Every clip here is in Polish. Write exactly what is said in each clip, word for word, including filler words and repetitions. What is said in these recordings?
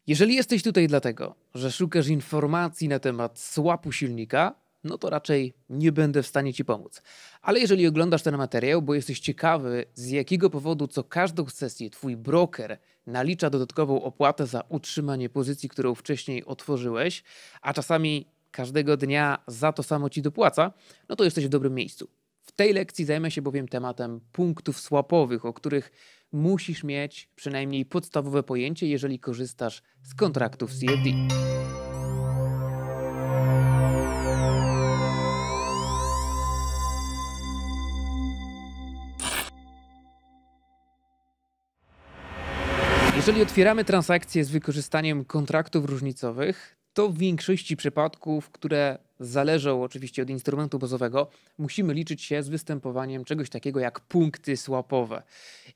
Jeżeli jesteś tutaj dlatego, że szukasz informacji na temat swapu silnika, no to raczej nie będę w stanie Ci pomóc. Ale jeżeli oglądasz ten materiał, bo jesteś ciekawy, z jakiego powodu co każdą sesję Twój broker nalicza dodatkową opłatę za utrzymanie pozycji, którą wcześniej otworzyłeś, a czasami każdego dnia za to samo Ci dopłaca, no to jesteś w dobrym miejscu. W tej lekcji zajmę się bowiem tematem punktów swapowych, o których musisz mieć przynajmniej podstawowe pojęcie, jeżeli korzystasz z kontraktów C F D. Jeżeli otwieramy transakcje z wykorzystaniem kontraktów różnicowych, to w większości przypadków, które zależą oczywiście od instrumentu bazowego, musimy liczyć się z występowaniem czegoś takiego jak punkty swapowe.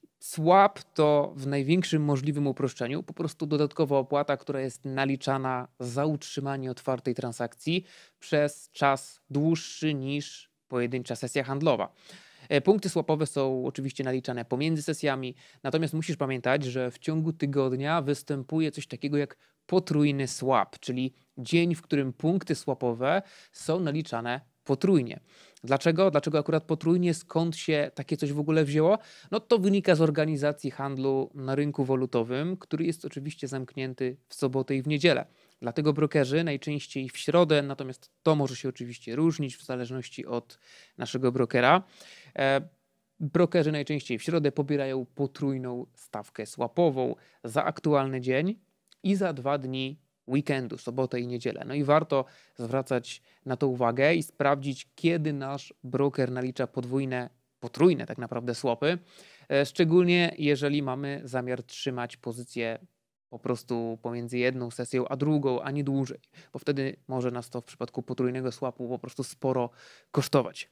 Swap to w największym możliwym uproszczeniu po prostu dodatkowa opłata, która jest naliczana za utrzymanie otwartej transakcji przez czas dłuższy niż pojedyncza sesja handlowa. Punkty swapowe są oczywiście naliczane pomiędzy sesjami, natomiast musisz pamiętać, że w ciągu tygodnia występuje coś takiego jak potrójny swap, czyli dzień, w którym punkty swapowe są naliczane potrójnie. Dlaczego? Dlaczego akurat potrójnie? Skąd się takie coś w ogóle wzięło? No to wynika z organizacji handlu na rynku walutowym, który jest oczywiście zamknięty w sobotę i w niedzielę. Dlatego brokerzy najczęściej w środę, natomiast to może się oczywiście różnić w zależności od naszego brokera. E, brokerzy najczęściej w środę pobierają potrójną stawkę swapową za aktualny dzień i za dwa dni weekendu, sobotę i niedzielę. No i warto zwracać na to uwagę i sprawdzić, kiedy nasz broker nalicza podwójne, potrójne tak naprawdę swapy, szczególnie jeżeli mamy zamiar trzymać pozycję po prostu pomiędzy jedną sesją a drugą, a nie dłużej, bo wtedy może nas to w przypadku potrójnego swapu po prostu sporo kosztować.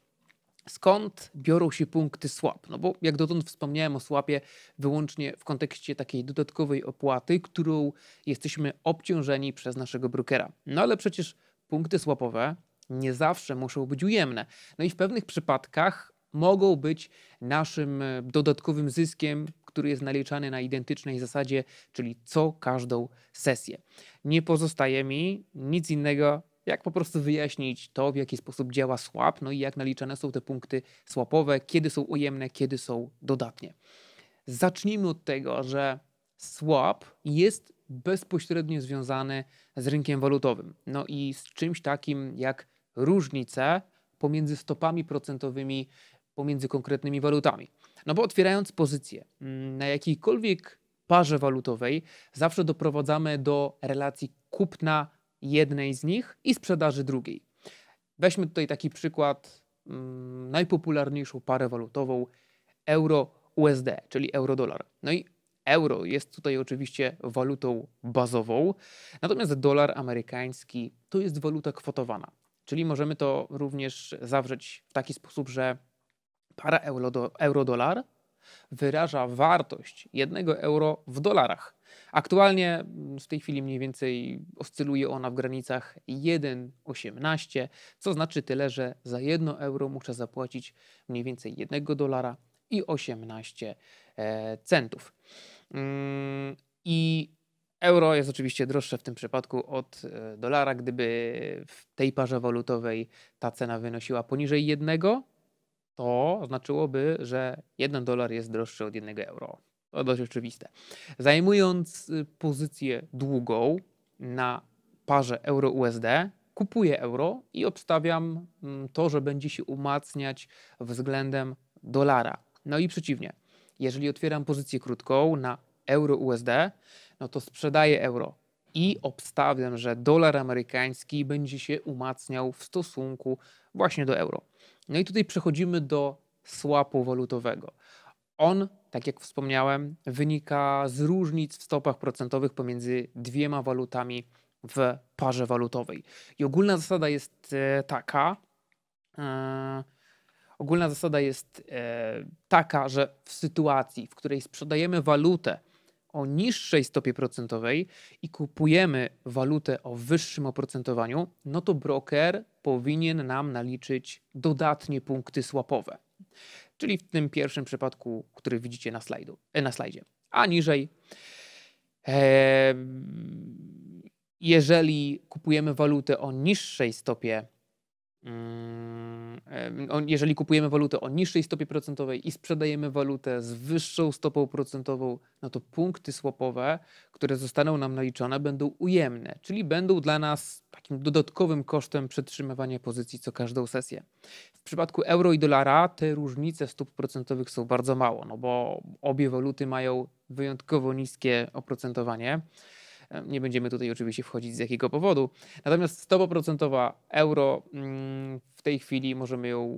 Skąd biorą się punkty swap? No bo jak dotąd wspomniałem o swapie wyłącznie w kontekście takiej dodatkowej opłaty, którą jesteśmy obciążeni przez naszego brokera. No ale przecież punkty swapowe nie zawsze muszą być ujemne. No i w pewnych przypadkach mogą być naszym dodatkowym zyskiem, który jest naliczany na identycznej zasadzie, czyli co każdą sesję. Nie pozostaje mi nic innego, jak po prostu wyjaśnić to, w jaki sposób działa swap, no i jak naliczane są te punkty swapowe, kiedy są ujemne, kiedy są dodatnie. Zacznijmy od tego, że swap jest bezpośrednio związany z rynkiem walutowym. No i z czymś takim jak różnice pomiędzy stopami procentowymi pomiędzy konkretnymi walutami. No bo otwierając pozycję na jakiejkolwiek parze walutowej, zawsze doprowadzamy do relacji kupna jednej z nich i sprzedaży drugiej. Weźmy tutaj taki przykład, hmm, najpopularniejszą parę walutową euro-U S D, czyli euro-dolar. No i euro jest tutaj oczywiście walutą bazową, natomiast dolar amerykański to jest waluta kwotowana. Czyli możemy to również zawrzeć w taki sposób, że para euro-dolar wyraża wartość jednego euro w dolarach. Aktualnie w tej chwili mniej więcej oscyluje ona w granicach jeden osiemnaście, co znaczy tyle, że za jedno euro muszę zapłacić mniej więcej jednego dolara i osiemnaście centów. I euro jest oczywiście droższe w tym przypadku od dolara. Gdyby w tej parze walutowej ta cena wynosiła poniżej jednego, to znaczyłoby, że jeden dolar jest droższy od jednego euro. To dość oczywiste. Zajmując pozycję długą na parze euro-U S D, kupuję euro i obstawiam to, że będzie się umacniać względem dolara. No i przeciwnie. Jeżeli otwieram pozycję krótką na euro-U S D, no to sprzedaję euro i obstawiam, że dolar amerykański będzie się umacniał w stosunku właśnie do euro. No i tutaj przechodzimy do swapu walutowego. On, tak jak wspomniałem, wynika z różnic w stopach procentowych pomiędzy dwiema walutami w parze walutowej. I ogólna zasada jest taka, e, ogólna zasada jest e, taka, że w sytuacji, w której sprzedajemy walutę o niższej stopie procentowej i kupujemy walutę o wyższym oprocentowaniu, no to broker powinien nam naliczyć dodatnie punkty swapowe. Czyli w tym pierwszym przypadku, który widzicie na, slajdu, na slajdzie. A niżej e, jeżeli kupujemy walutę o niższej stopie, mm, em, o- jeżeli kupujemy walutę o niższej stopie procentowej i sprzedajemy walutę z wyższą stopą procentową, no to punkty swapowe, które zostaną nam naliczone, będą ujemne, czyli będą dla nas takim dodatkowym kosztem przetrzymywania pozycji co każdą sesję. W przypadku euro i dolara te różnice stóp procentowych są bardzo mało, no bo obie waluty mają wyjątkowo niskie oprocentowanie. E, Nie będziemy tutaj oczywiście wchodzić z jakiego powodu. Natomiast stopa procentowa euro mm, w tej chwili możemy ją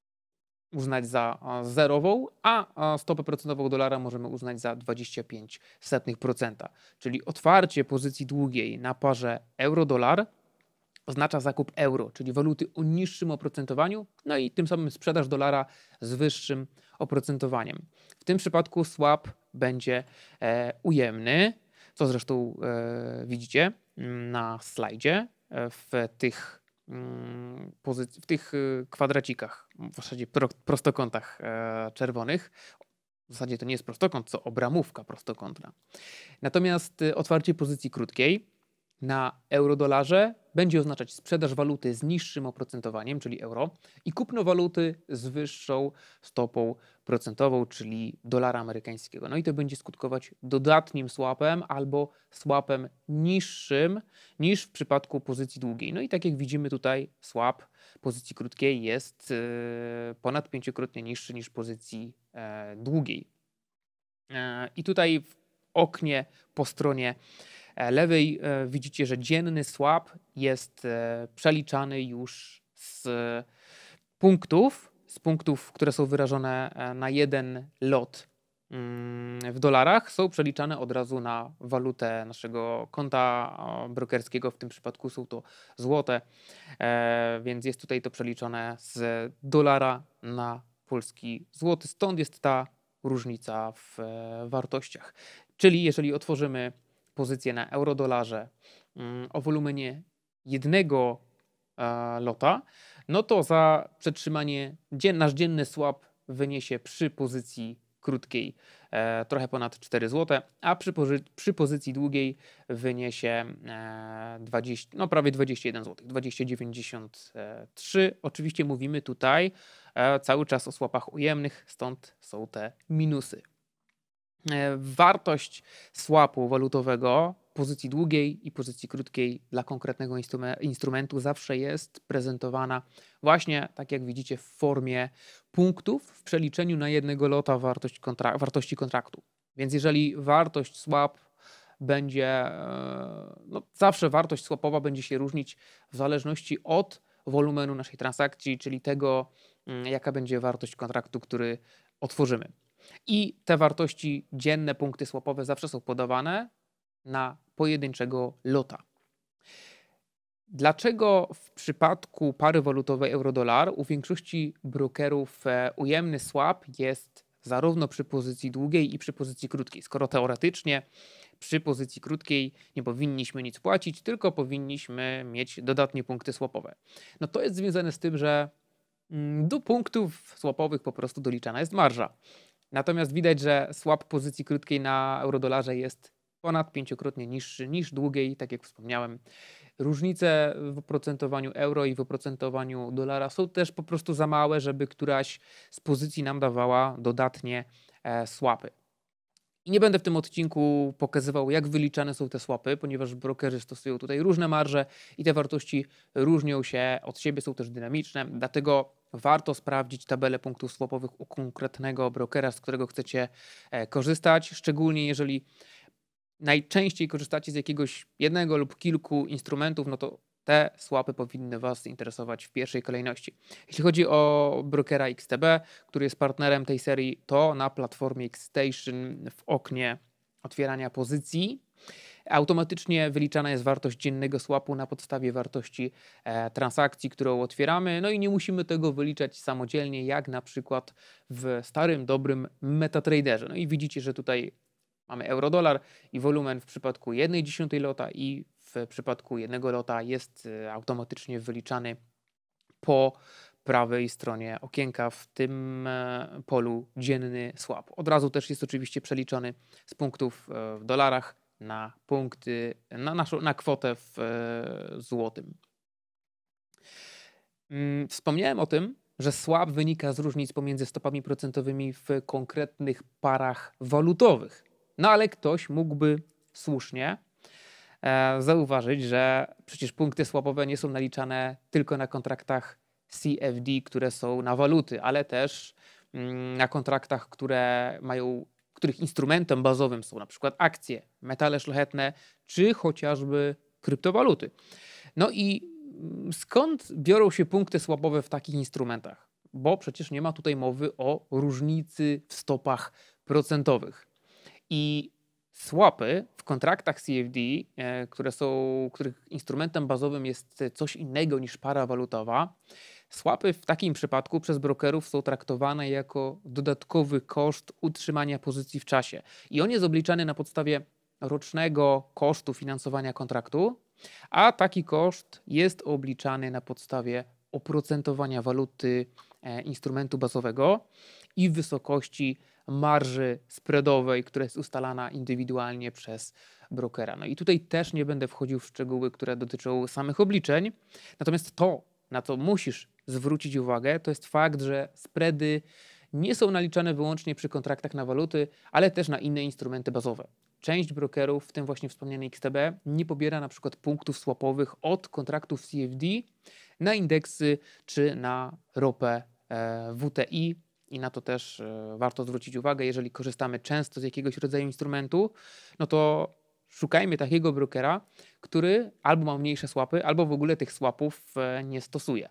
uznać za a, zerową, a a stopę procentową dolara możemy uznać za dwadzieścia pięć setnych procenta. Czyli otwarcie pozycji długiej na parze euro-dolar oznacza zakup euro, czyli waluty o niższym oprocentowaniu, no i tym samym sprzedaż dolara z wyższym oprocentowaniem. W tym przypadku swap będzie e, ujemny, co zresztą e, widzicie mm, na slajdzie e, w tych, mm, pozyc- w tych e, kwadracikach, w zasadzie pro, prostokątach e, czerwonych. W zasadzie to nie jest prostokąt, co obramówka prostokątna. Natomiast y, otwarcie pozycji krótkiej na euro-dolarze będzie oznaczać sprzedaż waluty z niższym oprocentowaniem, czyli euro, i kupno waluty z wyższą stopą procentową, czyli dolara amerykańskiego. No i to będzie skutkować dodatnim swapem albo swapem niższym niż w przypadku pozycji długiej. No i tak jak widzimy tutaj, swap pozycji krótkiej jest y, ponad pięciokrotnie niższy niż pozycji e, długiej. E, I tutaj w oknie po stronie e, lewej e, widzicie, że dzienny swap jest e, przeliczany już z punktów, z punktów, które są wyrażone e, na jeden lot mm, w dolarach, są przeliczane od razu na walutę naszego konta e, brokerskiego. W tym przypadku są to złote, e, więc jest tutaj to przeliczone z dolara na polski złoty. Stąd jest ta różnica w e, wartościach. Czyli jeżeli otworzymy pozycję na euro-dolarze mm, o wolumenie jednego e, lota, no to za przetrzymanie dzien, nasz dzienny swap wyniesie przy pozycji krótkiej e, trochę ponad cztery złote, a przy, pozy- przy pozycji długiej wyniesie e, dwadzieścia, no prawie dwadzieścia jeden złotych, dwadzieścia dziewięćdziesiąt trzy. Oczywiście mówimy tutaj e, cały czas o swapach ujemnych, stąd są te minusy. E, Wartość swapu walutowego pozycji długiej i pozycji krótkiej dla konkretnego instrume- instrumentu zawsze jest prezentowana właśnie, tak jak widzicie, w formie punktów w przeliczeniu na jednego lota wartość kontra- wartości kontraktu. Więc jeżeli wartość swap będzie, e, no zawsze wartość swapowa będzie się różnić w zależności od wolumenu naszej transakcji, czyli tego, mm, jaka będzie wartość kontraktu, który otworzymy. I te wartości dzienne, punkty swapowe zawsze są podawane na pojedynczego lota. Dlaczego w przypadku pary walutowej euro-dolar u większości brokerów e, ujemny swap jest zarówno przy pozycji długiej i przy pozycji krótkiej? Skoro teoretycznie przy pozycji krótkiej nie powinniśmy nic płacić, tylko powinniśmy mieć dodatnie punkty swapowe. No to jest związane z tym, że mm, do punktów swapowych po prostu doliczana jest marża. Natomiast widać, że swap pozycji krótkiej na eurodolarze jest ponad pięciokrotnie niższy niż długiej, tak jak wspomniałem. Różnice w oprocentowaniu euro i w oprocentowaniu dolara są też po prostu za małe, żeby któraś z pozycji nam dawała dodatnie e, swapy. I nie będę w tym odcinku pokazywał, jak wyliczane są te swapy, ponieważ brokerzy stosują tutaj różne marże i te wartości różnią się od siebie, są też dynamiczne, dlatego warto sprawdzić tabelę punktów swapowych u konkretnego brokera, z którego chcecie e, korzystać, szczególnie jeżeli najczęściej korzystacie z jakiegoś jednego lub kilku instrumentów, no to te swapy powinny Was interesować w pierwszej kolejności. Jeśli chodzi o brokera X T B, który jest partnerem tej serii, to na platformie Xstation w oknie otwierania pozycji automatycznie wyliczana jest wartość dziennego swapu na podstawie wartości e, transakcji, którą otwieramy. No i nie musimy tego wyliczać samodzielnie, jak na przykład w starym, dobrym MetaTraderze. No i widzicie, że tutaj mamy euro-dolar i wolumen w przypadku jednej dziesiątej lota i w przypadku jednego lota jest e, automatycznie wyliczany po prawej stronie okienka w tym polu dzienny swap. Od razu też jest oczywiście przeliczony z punktów w dolarach na punkty, na, naszą, na kwotę w e, złotym. Mm, Wspomniałem o tym, że swap wynika z różnic pomiędzy stopami procentowymi w konkretnych parach walutowych. No ale ktoś mógłby słusznie e, zauważyć, że przecież punkty swapowe nie są naliczane tylko na kontraktach C F D, które są na waluty, ale też mm, na kontraktach, które mają, których instrumentem bazowym są na przykład akcje, metale szlachetne, czy chociażby kryptowaluty. No i mm, skąd biorą się punkty swapowe w takich instrumentach? Bo przecież nie ma tutaj mowy o różnicy w stopach procentowych. I swapy w kontraktach C F D, e, które są, których instrumentem bazowym jest coś innego niż para walutowa, swapy w takim przypadku przez brokerów są traktowane jako dodatkowy koszt utrzymania pozycji w czasie. I on jest obliczany na podstawie rocznego kosztu finansowania kontraktu, a taki koszt jest obliczany na podstawie oprocentowania waluty e, instrumentu bazowego i wysokości marży spreadowej, która jest ustalana indywidualnie przez brokera. No i tutaj też nie będę wchodził w szczegóły, które dotyczą samych obliczeń. Natomiast to, na co musisz zwrócić uwagę, to jest fakt, że spready nie są naliczane wyłącznie przy kontraktach na waluty, ale też na inne instrumenty bazowe. Część brokerów, w tym właśnie wspomniany X T B, nie pobiera na przykład punktów swapowych od kontraktów C F D na indeksy czy na ropę e, W T I. I na to też e, warto zwrócić uwagę, jeżeli korzystamy często z jakiegoś rodzaju instrumentu, no to szukajmy takiego brokera, który albo ma mniejsze swapy, albo w ogóle tych swapów e, nie stosuje.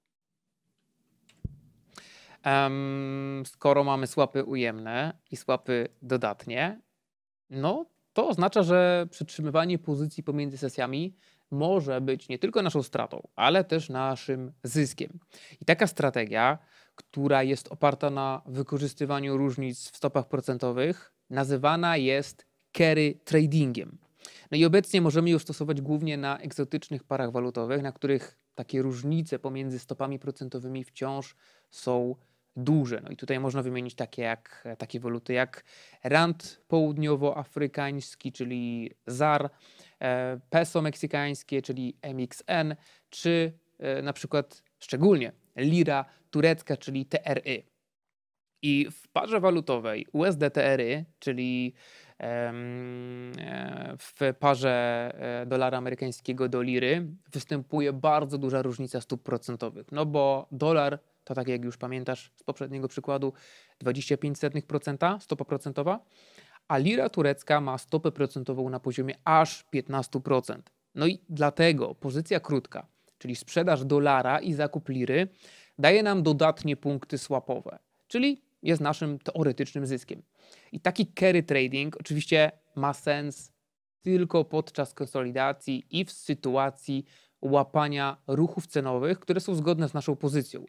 Um, skoro mamy swapy ujemne i swapy dodatnie, no to oznacza, że przytrzymywanie pozycji pomiędzy sesjami może być nie tylko naszą stratą, ale też naszym zyskiem. I taka strategia, która jest oparta na wykorzystywaniu różnic w stopach procentowych, nazywana jest carry tradingiem. No i obecnie możemy ją stosować głównie na egzotycznych parach walutowych, na których takie różnice pomiędzy stopami procentowymi wciąż są duże. No i tutaj można wymienić takie, jak, takie waluty jak rand południowoafrykański, czyli Z A R, e, peso meksykańskie, czyli M X N, czy e, na przykład szczególnie lira turecka, czyli T R Y. I w parze walutowej U S D T R Y, czyli em, e, w parze e, dolara amerykańskiego do liry, występuje bardzo duża różnica stóp procentowych. No bo dolar to, tak jak już pamiętasz z poprzedniego przykładu, dwadzieścia pięć procent stopa procentowa, a lira turecka ma stopę procentową na poziomie aż piętnaście procent. No i dlatego pozycja krótka, czyli sprzedaż dolara i zakup liry, daje nam dodatnie punkty swapowe, czyli jest naszym teoretycznym zyskiem. I taki carry trading oczywiście ma sens tylko podczas konsolidacji i w sytuacji łapania ruchów cenowych, które są zgodne z naszą pozycją.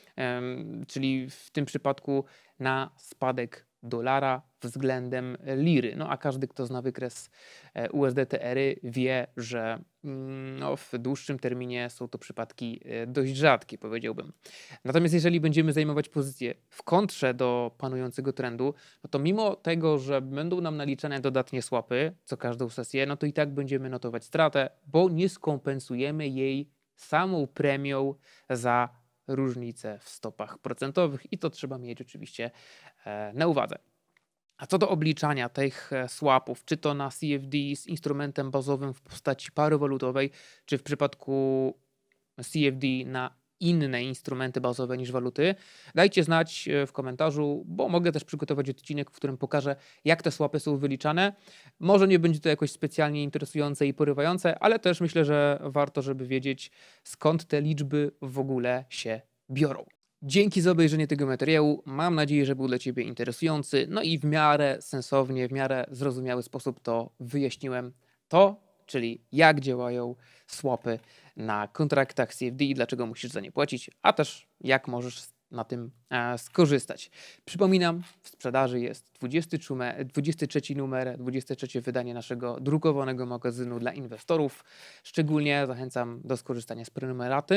Um, czyli w tym przypadku na spadek dolara względem liry. No a każdy, kto zna wykres U S D T R Y, wie, że no, w dłuższym terminie są to przypadki dość rzadkie, powiedziałbym. Natomiast jeżeli będziemy zajmować pozycję w kontrze do panującego trendu, no to mimo tego, że będą nam naliczane dodatnie swapy co każdą sesję, no to i tak będziemy notować stratę, bo nie skompensujemy jej samą premią za różnice w stopach procentowych i to trzeba mieć oczywiście na uwadze. A co do obliczania tych swapów, czy to na C F D z instrumentem bazowym w postaci pary walutowej, czy w przypadku C F D na inne instrumenty bazowe niż waluty, dajcie znać w komentarzu, bo mogę też przygotować odcinek, w którym pokażę, jak te swapy są wyliczane. Może nie będzie to jakoś specjalnie interesujące i porywające, ale też myślę, że warto, żeby wiedzieć, skąd te liczby w ogóle się biorą. Dzięki za obejrzenie tego materiału. Mam nadzieję, że był dla Ciebie interesujący, no i w miarę sensownie, w miarę zrozumiały sposób to wyjaśniłem. To, czyli jak działają swapy na kontraktach C F D i dlaczego musisz za nie płacić, a też jak możesz na tym e, skorzystać. Przypominam, w sprzedaży jest dwudziesty trzeci numer, dwudzieste trzecie wydanie naszego drukowanego magazynu dla inwestorów. Szczególnie zachęcam do skorzystania z prenumeraty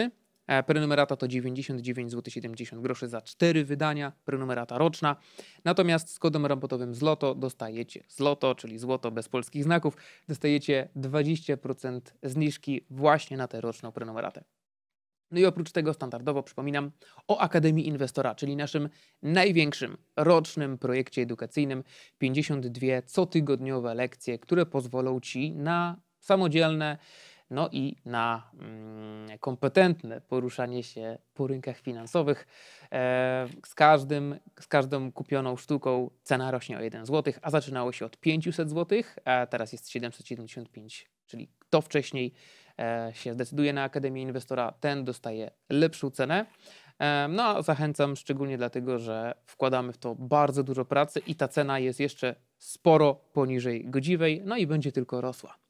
E, Prenumerata to dziewięćdziesiąt dziewięć złotych siedemdziesiąt groszy za cztery wydania, prenumerata roczna. Natomiast z kodem rabatowym złoto dostajecie złoto, czyli złoto bez polskich znaków, dostajecie dwadzieścia procent zniżki właśnie na tę roczną prenumeratę. No i oprócz tego standardowo przypominam o Akademii Inwestora, czyli naszym największym rocznym projekcie edukacyjnym. pięćdziesiąt dwie cotygodniowe lekcje, które pozwolą Ci na samodzielne, no i na mm, kompetentne poruszanie się po rynkach finansowych. E, z, każdym, z każdą kupioną sztuką cena rośnie o jeden złoty, a zaczynało się od pięćset złotych, a teraz jest siedemset siedemdziesiąt pięć, czyli kto wcześniej e, się zdecyduje na Akademię Inwestora, ten dostaje lepszą cenę. E, no a zachęcam szczególnie dlatego, że wkładamy w to bardzo dużo pracy i ta cena jest jeszcze sporo poniżej godziwej, no i będzie tylko rosła.